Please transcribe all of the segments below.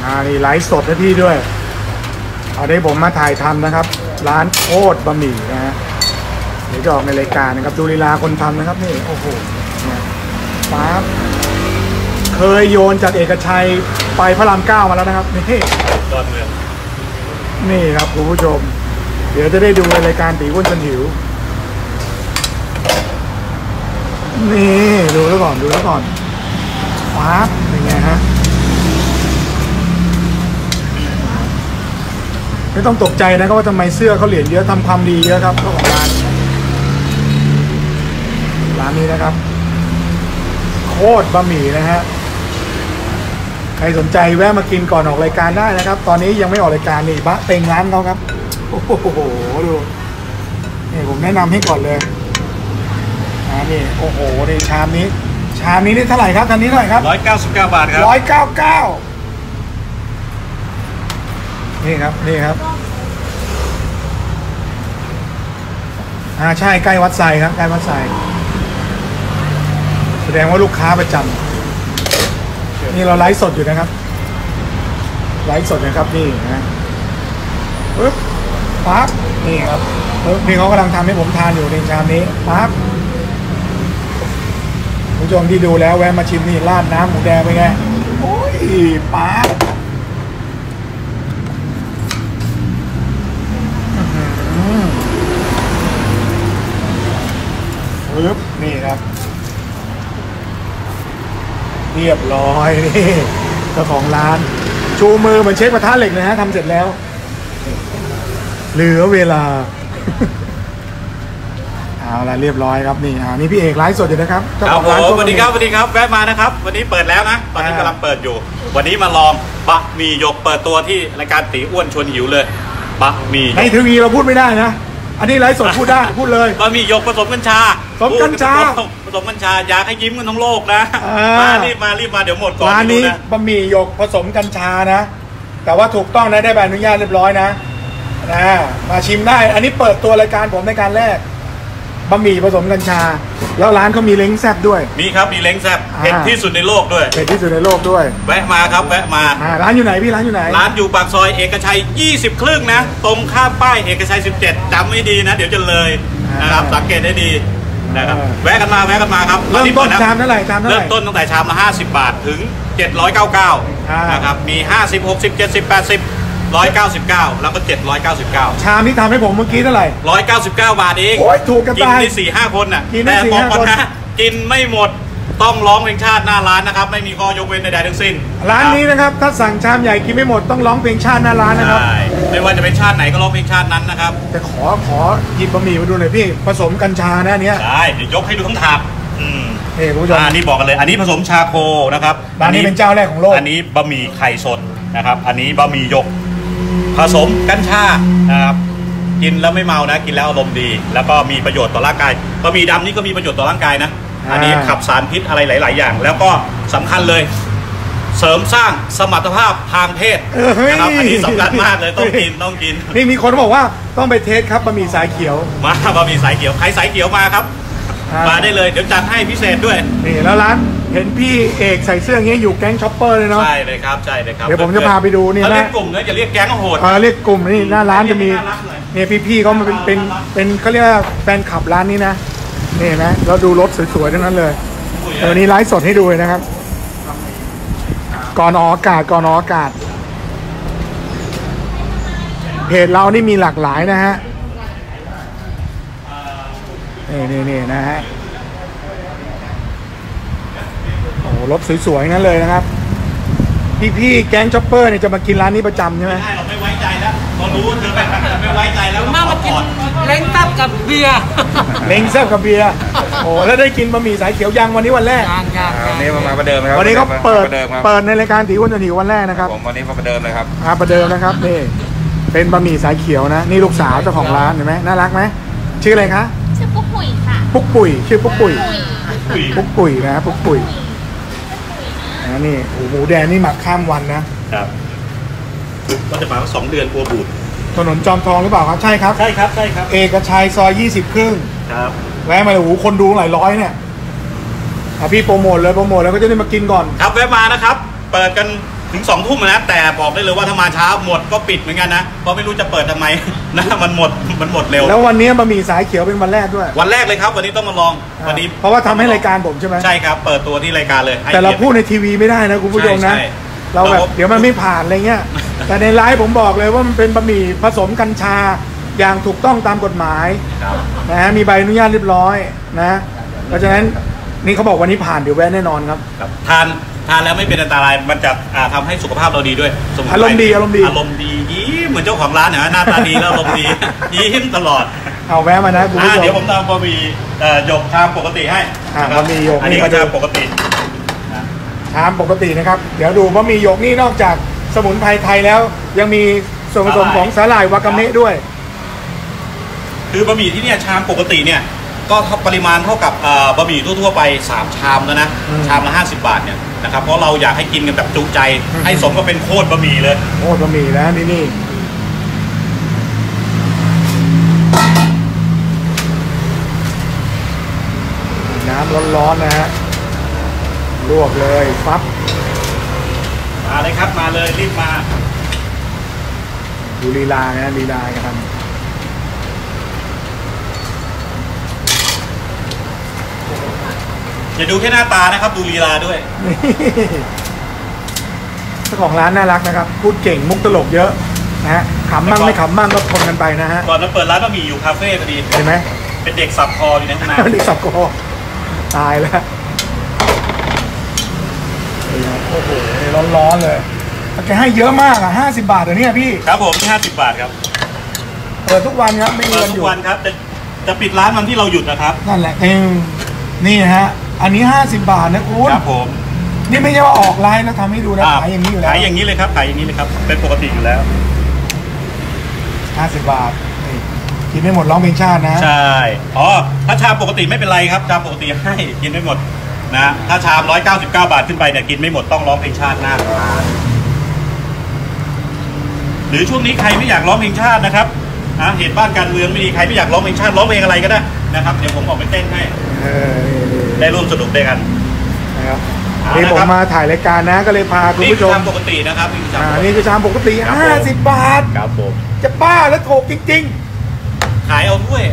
นี่ไลฟ์สดให้พี่ด้วยเอาได้ผมมาถ่ายทำนะครับร้านโคตรบะหมี่นะฮะเดี๋ยวจะออกในรายการนะครับดูลีลาคนทำนะครับนี่โอ้โหปั๊บเคยโยนจากเอกชัยไปพระราม9มาแล้วนะครับนี่ยอดเลยนี่ครับคุณผู้ชมเดี๋ยวจะได้ดูในรายการตีอ้วนจนหิวนี่ดูแล้วก่อนปั๊บเป็นไงฮะไม่ต้องตกใจนะครับว่าทำไมเสื้อเขาเหรียญเยอะทำความดีเยอะครับเจ้าของร้านนี้นะครับโคตรบะหมี่นะฮะใครสนใจแวะมากินก่อนออกรายการได้นะครับตอนนี้ยังไม่ออกรายการนี่บะเต็งร้านเขาครับโอ้โหดูนี่ผมแนะนำให้ก่อนเลยนี่โอ้โหในชามนี้นี่เท่าไหร่ครับทันนี้เท่าไหร่ครับ 199 บาทครับ 199นี่ครับใช่ใกล้วัดไซครับใกล้วัดไซแสดงว่าลูกค้าประจำนี่เราไลฟ์สดอยู่นะครับไลฟ์สดนะครับนี่นะปึ๊บปั๊บนี่ครับนี่เขากำลังทำให้ผมทานอยู่ในชามนี้ปั๊บผู้ชมที่ดูแล้วแวะมาชิมนี่ราดน้ำหมูแดงไปไงโอ้ยปั๊บปึ๊บนี่ครับเรียบร้อยนี่เจ้าของร้านชูมือเหมือนเช็คกระทะเหล็กนะฮะทำเสร็จแล้วเหลือเวลาเอาละเรียบร้อยครับนี่นี่พี่เอกไลฟ์สดอยู่นะครับครับผมสวัสดีครับแวะมานะครับวันนี้เปิดแล้วนะตอนนี้กำลังเปิดอยู่วันนี้มาลองบะหมี่หยกเปิดตัวที่รายการตีอ้วนชวนหิวเลยบะหมี่ในทีวีเราพูดไม่ได้นะอันนี้ไลฟ์สดพูดได้พูดเลยบะหมี่หยกผสมกัญชาผสมกัญชาอยากให้ยิ้มกันทั้งโลกนะรีบมาเดี๋ยวหมดก่อนร้านนี้บะหมี่หยกผสมกัญชานะแต่ว่าถูกต้องนะได้ใบอนุญาตเรียบร้อยนะมาชิมได้อันนี้เปิดตัวรายการผมในการแรกบะหมี่ผสมกัญชาแล้วร้านเขามีเล้งแซ่บด้วยมีครับมีเล้งแซ่บเผ็ดที่สุดในโลกด้วยเผ็ดที่สุดในโลกด้วยแวะมาครับแวะมาร้านอยู่ไหนพี่ร้านอยู่ไหนร้านอยู่ปากซอยเอกชัย20 ครึ่งนะตรงข้ามป้ายเอกชัย17จำไม่ดีนะเดี๋ยวจะเลยนะครับสังเกตได้ดีนะครับแวะกันมาครับเริ่มต้นชามเท่าไหร่เริ่มต้นตั้งแต่ชามละ50 บาทถึง799นะครับมี50 60 70 80 199แล้วก็799 ชามที่ทำให้ผมเมื่อกี้เท่าไหร่ 199 บาทเองโอ้ยถูกกันกินได้ 4-5 คนน่ะแต่บอกก่อนนะกินไม่หมดต้องร้องเพลงชาติหน้าร้านนะครับไม่มีข้อยกเว้นใดๆทั้งสิ้นร้านนี้นะครับถ้าสั่งชามใหญ่กินไม่หมดต้องร้องเพลงชาติหน้าร้านนะครับใช่ไม่ว่าจะเป็นชาติไหนก็ร้องเพลงชาตินั้นนะครับแต่ขอหยิบบะหมี่มาดูหน่อยพี่ผสมกัญชานะเนี้ยใช่เดี๋ยวยกให้ดูทั้งถาดคุณผู้ชมนี่บอกกันเลยอันนี้ผสมชาโคนะครับร้านนี้เป็นเจ้าแรกของโลกอันนี้บะหมี่ไข่สดนะครับอันนี้บะหมี่หยกผสมกัญชานะครับกินแล้วไม่เมานะกินแล้วอารมณ์ดีแล้วก็มีประโยชน์ต่อร่างกายบะหมี่ดำนี่ก็มีประโยชน์ต่อร่างกายนะอันนี้ขับสารพิษอะไรหลายๆอย่างแล้วก็สำคัญเลยเสริมสร้างสมรรถภาพทางเพศนะครับอันนี้สำคัญมากเลยต้องกินนี่มีคนบอกว่าต้องไปเทสครับบะหมี่สายเขียวมาบะหมี่สายเขียวใครสายเขียวมาครับมาได้เลยเดี๋ยวจัดให้พิเศษด้วยนี่แล้วร้านเห็นพี่เอกใส่เสื้ออย่างนี้อยู่แก๊งช็อปเปอร์เลยเนาะใช่เลยครับเดี๋ยวผมจะพาไปดูนี่นะเรียกกลุ่มนะจะเรียกแก๊งโหดเรียกกลุ่มนี่หน้าร้านจะมีเนี่ยพี่เขามาเป็นเขาเรียกว่าแฟนคลับร้านนี้นะนี่นะเราดูรถสวยๆทั้งนั้นเลยนี่ไลฟ์สดให้ดูเลยนะครับก่อนออกอากาศเพจเรานี่มีหลากหลายนะฮะนี่นะฮะโอ้รถสวยๆงั้นเลยนะครับพี่แก๊งช็อปเปอร์เนี่ยจะมากินร้านนี้ประจำใช่ไหมเราไม่ไว้ใจแล้วเรารู้เธอแบบไม่ไว้ใจแล้วมากินเล้งแซ่บกับเบียร์โอ้แล้วได้กินบะหมี่สายเขียวยังวันนี้วันแรกวันนี้มาประเดิมครับวันนี้เขาเปิดในรายการตีอ้วนจนหิววันแรกนะครับผมวันนี้ประเดิมเลยครับประเดิมนะครับนี่เป็นบะหมี่สายเขียวนะนี่ลูกสาวเจ้าของร้านเห็นไหมน่ารักไหมชื่ออะไรคะชื่อปุ๊กปุ๋ยค่ะปุ๊กปุ๋ยชื่อปุ๊กปุ๋ยนะปุ๊กปุ๋ยนี่หมูแดงนี่หมักข้ามวันนะครับก็จะมา2 เดือนกลัวบูดถนนจอมทองหรือเปล่าครับใช่ครับเอกชัยซอย20 ครึ่งครับแวะมาโอ้โหคนดูหลายร้อยเนี่ยพี่โปรโมทแล้วก็จะได้มากินก่อนครับแวะมานะครับเปิดกันถึง2 ทุ่มนะแต่บอกได้เลยว่าถ้ามาเช้าหมดก็ปิดเหมือนกันนะเพราะไม่รู้จะเปิดทำไม นะมันหมดเร็วแล้ววันนี้บะหมี่สายเขียวเป็นวันแรกด้วยวันแรกเลยครับวันนี้ต้องมาลองวันนี้เพราะว่าทำให้รายการผมใช่ไหมใช่ครับเปิดตัวที่รายการเลยแต่เราพูดในทีวีไม่ได้นะคุณผู้ชมนะเราแบบเดี๋ยวมันไม่ผ่านอะไรเงี้ยแต่ในไลฟ์ผมบอกเลยว่ามันเป็นบะหมี่ผสมกัญชาอย่างถูกต้องตามกฎหมายนะฮะมีใบอนุญาตเรียบร้อยนะเพราะฉะนั้นนี่เขาบอกวันนี้ผ่านเดี๋ยวแวะแน่นอนครับทานแล้วไม่เป็นอันตรายมันจะทำให้สุขภาพเราดีด้วยอารมณ์ดียิ้มเหมือนเจ้าของร้านนะหน้าตาดีแล้วอารมณ์ดียิ้มตลอดเอาแวะมานะคุณผู้ชมเดี๋ยวผมทำบะหมี่หยกชามปกติให้บะหมี่หยกอันนี้ก็ชามปกติชามปกตินะครับเดี๋ยวดูบะหมี่หยกนี่นอกจากสมุนไพรไทยแล้วยังมีส่วนผสมของสาหร่ายวากาเมะด้วยคือบะหมี่ที่เนี่ยชามปกติเนี่ยก็ปริมาณเท่ากับบะหมี่ทั่วๆไป3 ชามแล้วนะชามละ50 บาทเนี่ยนะครับเพราะเราอยากให้กินกันแบบจุใจให้สมก็เป็นโคตรบะหมี่เลยโคตรบะหมี่แล้วนี่น้ำร้อนๆนะฮะลวกเลยปั๊บมาเลยครับมาเลยรีบมาดูลีลานะลีลากันอย่าดูแค่หน้าตานะครับดูลีลาด้วยเจ้าของร้านน่ารักนะครับพูดเก่งมุกตลกเยอะนะฮะขำมั่งไม่ขำมั่งก็ทนกันไปนะฮะก่อนเราเปิดร้านบะหมี่อยู่คาเฟ่พอดีเห็นไหมเป็นเด็กสับคออยู่ในห้องน้ำเด็กสับคอตายแล้วโอ้โหร้อนๆเลยแกให้เยอะมาก50 บาทเดี๋ยวนี้พี่ครับผม50 บาทครับเปิดทุกวันครับไม่มีวันหยุดทุกวันครับจะปิดร้านวันที่เราหยุดนะครับนั่นแหละนี่ฮะอันนี้50 บาทนะคุณครับผมนี่ไม่ใช่ว่าออกไลน์แล้วทำให้ดูนะขายอย่างนี้อยู่แล้วขายอย่างนี้เลยครับขายอย่างนี้เลยครับเป็นปกติอยู่แล้ว 50 บาทกินไม่หมดร้องเพลงชาตินะใช่อ๋อถ้าชามปกติไม่เป็นไรครับชามปกติให้กินไม่หมดนะถ้าชาม199 บาทขึ้นไปเนี่ยกินไม่หมดต้องร้องเพลงชาติหน้าร้านหรือช่วงนี้ใครไม่อยากร้องเพลงชาตินะครับเหตุบ้านการเมืองไม่ดีใครไม่อยากร้องเพลงชาติร้องเพลงอะไรก็ได้นะครับเดี๋ยวผมออกไปเต้นให้ได้ร่วมสนุกด้วยกันนะครับนี่ผมมาถ่ายรายการนะก็เลยพาคุณผู้ชมนี่คือชามปกตินะครับนี่คือชามปกติ50 บาทครับผมจะป้าแล้วถูกจริงๆขายเอาถ้วย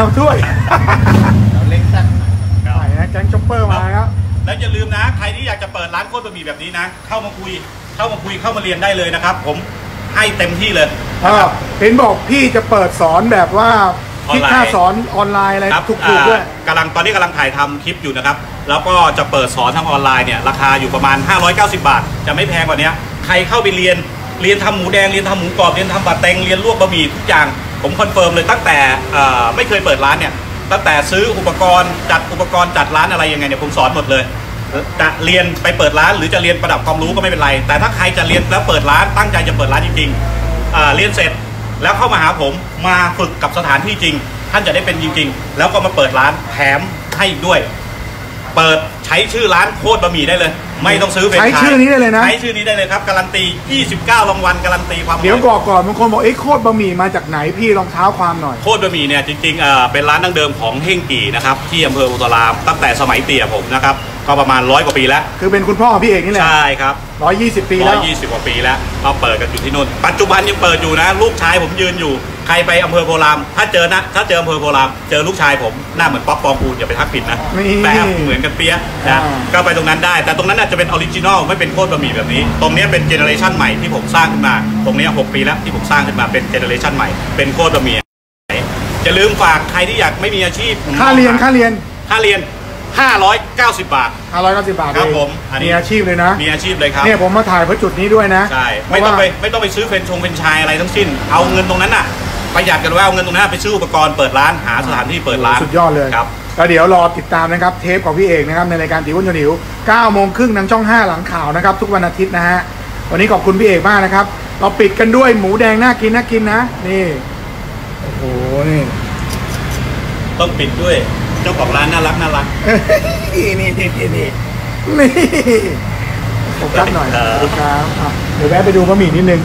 เล็กจังขายนะแก๊งช็อปเปอร์มาครับแล้วอย่าลืมนะใครที่อยากจะเปิดร้านโคตรบะหมี่แบบนี้นะเข้ามาคุยเข้ามาเรียนได้เลยนะครับผมให้เต็มที่เลยเห็นบอกพี่จะเปิดสอนแบบว่าคิดค่าสอนออนไลน์อะไรถูกด้วยตอนนี้กำลังถ่ายทำคลิปอยู่นะครับแล้วก็จะเปิดสอนทางออนไลน์เนี่ยราคาอยู่ประมาณ590 บาทจะไม่แพงกว่านี้ใครเข้าไปเรียนทำหมูแดงเรียนทำหมูกรอบเรียนทำบะเต็งเรียนลวกบะหมี่ทุกอย่างผมคอนเฟิร์มเลยตั้งแต่ไม่เคยเปิดร้านเนี่ยตั้งแต่ซื้ออุปกรณ์จัดร้านอะไรยังไงเนี่ยผมสอนหมดเลยจะเรียนไปเปิดร้านหรือจะเรียนประดับความรู้ก็ไม่เป็นไรแต่ถ้าใครจะเรียนแล้วเปิดร้านตั้งใจจะเปิดร้านจริงๆเรียนเสร็จแล้วเข้ามาหาผมมาฝึกกับสถานที่จริงท่านจะได้เป็นจริงๆแล้วก็มาเปิดร้านแถมให้ด้วยเปิดใช้ชื่อร้านโคตรบะหมี่ได้เลยไม่ต้องซื้อใช้ชื่อนี้ได้เลยนะใช้ชื่อนี้ได้เลยครับการันตี29 รางวัลการันตีความเดี๋ยวก่อนบางคนบอกโคตรบะหมี่มาจากไหนพี่ลองเท้าความหน่อยโคตรบะหมี่เนี่ยจริงๆเป็นร้านดั้งเดิมของเฮงกี่นะครับที่อำเภออุตรามตั้งแต่สมัยเตี่ยผมนะครับก็ประมาณ100 กว่าปีแล้วคือเป็นคุณพ่อของพี่เอกนี่แหละใช่ครับ 120 ปีแล้ว 120 กว่าปีแล้วเราเปิดกันอยู่ที่นู่นปัจจุบันยังเปิดอยู่นะลูกชายผมยืนอยู่ใครไปอำเภอโพรามถ้าเจออำเภอโพรามเจอลูกชายผมหน้าเหมือนป๊อปปองกูลอย่าไปทักผิดนะแต่เหมือนกันเปี้ยนะก็ไปตรงนั้นได้แต่ตรงนั้นอาจจะเป็นออริจินอลไม่เป็นโคตรบะหมี่แบบนี้ตรงนี้เป็นเจเนอเรชันใหม่ที่ผมสร้างขึ้นมาตรงนี้6 ปีแล้วที่ผมสร้างขึ้นมาเป็นเจเนอเรชันใหม่เป็นโคตรบะหมี่อย่าลืมฝากใครที่อยากไม่มีอาชีพค่าเรียน 590 บาท 590 บาทครับผมมีอาชีพเลยนะมีอาชีพเลยครับเนี่ยผมมาถ่ายเพราะจุดนี้ด้วยนะใช่ไม่ต้องไปซื้อเฟรนชายอะไรทั้งสิ้นเอาเงินตรงนั้นน่ะประหยัดกันว่าเอาเงินตรงนั้นไปซื้ออุปกรณ์เปิดร้านหาสถานที่เปิดร้านสุดยอดเลยครับก็เดี๋ยวรอติดตามนะครับเทปของพี่เอกนะครับในรายการตีอ้วนชวนหิว 9:30 ทางช่อง 5 หลังข่าวนะครับทุกวันอาทิตย์นะฮะวันนี้ขอบคุณพี่เอกมากนะครับเราปิดกันด้วยหมูแดงน่ากินนะนี่โอ้โหนี่ต้องปิดด้วยเจ้าของร้านน่ารักนี่โฟกัสหน่อยดูครับเดี๋ยวแวะไปดูบะหมี่นิดนึง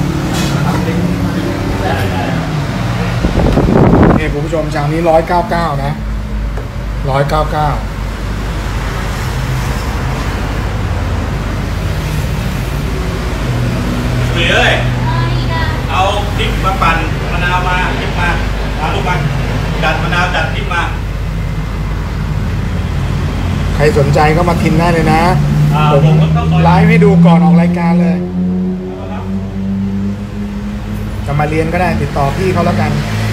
นี่คุณผู้ชมชามนี้199นะ199 จัดมะนาวจัดพริกมาใครสนใจก็มากินได้เลยนะ ผมก็เข้าซอยไลฟ์ให้ดูก่อนออกรายการเลย จะมาเรียนก็ได้ติดต่อพี่เขาแล้วกัน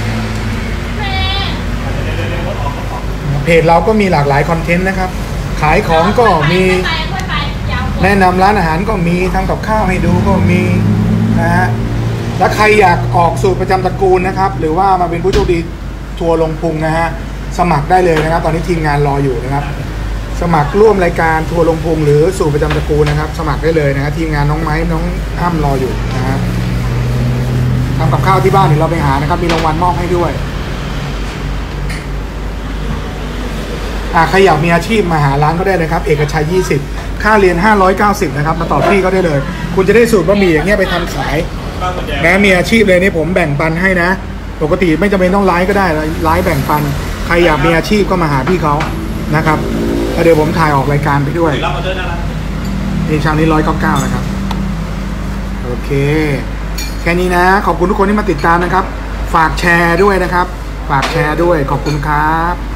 เพจเราก็มีหลากหลายคอนเทนต์นะครับ ขายของก็มีแนะนำร้านอาหารก็มีทำกับข้าวให้ดูก็มีนะฮะแล้วใครอยากออกสูตรประจำตระกูลนะครับ หรือว่ามาเป็นผู้โชคดีทัวร์ลงพุงนะฮะสมัครได้เลยนะครับ ตอนนี้ทีมงานรออยู่นะครับ สมัครร่วมรายการทัวร์ลงพุงหรือสูตรประจำตระกูลนะครับ สมัครได้เลยนะครับทีมงานน้องไม้น้องอ้ำรออยู่นะครับทำกับข้าวที่บ้านเดี๋ยวเราไปหานะครับ มีรางวัลมอบให้ด้วยใครอยากมีอาชีพมาหาร้านก็ได้เลยครับเอกชัย20ค่าเรียน590นะครับมาต่อพี่ก็ได้เลยคุณจะได้สูตรบะหมี่อย่างเงี้ยไปทำขายแม้มีอาชีพเลยนี่ผมแบ่งปันให้นะปกติไม่จำเป็นต้องไลฟ์ก็ได้ไลฟ์แบ่งปันใครอยากมีอาชีพก็มาหาพี่เขานะครับแล้วเดี๋ยวผมถ่ายออกรายการไปด้วยรับออเดอร์นะนี่ชามนี้199นะครับโอเคแค่นี้นะขอบคุณทุกคนที่มาติดตามนะครับฝากแชร์ด้วยนะครับฝากแชร์ด้วยขอบคุณครับ